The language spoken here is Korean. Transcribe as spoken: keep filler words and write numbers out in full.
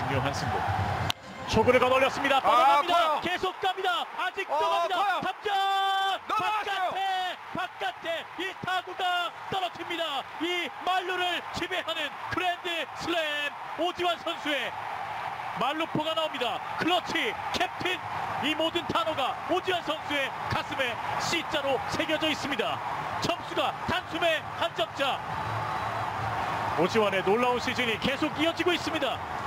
중요한 승부. 초구를 거돌렸습니다. 뻗어갑니다. 아, 계속 갑니다. 아직도 어, 갑니다. 커요. 탑장 넘어갔어요. 바깥에 바깥에 이 타구가 떨어집니다. 이 말루를 지배하는 그랜드 슬램 오지환 선수의 말루포가 나옵니다. 클러치 캡틴, 이 모든 단어가 오지환 선수의 가슴에 C자로 새겨져 있습니다. 점수가 단숨에 한 점차. 오지환의 놀라운 시즌이 계속 이어지고 있습니다.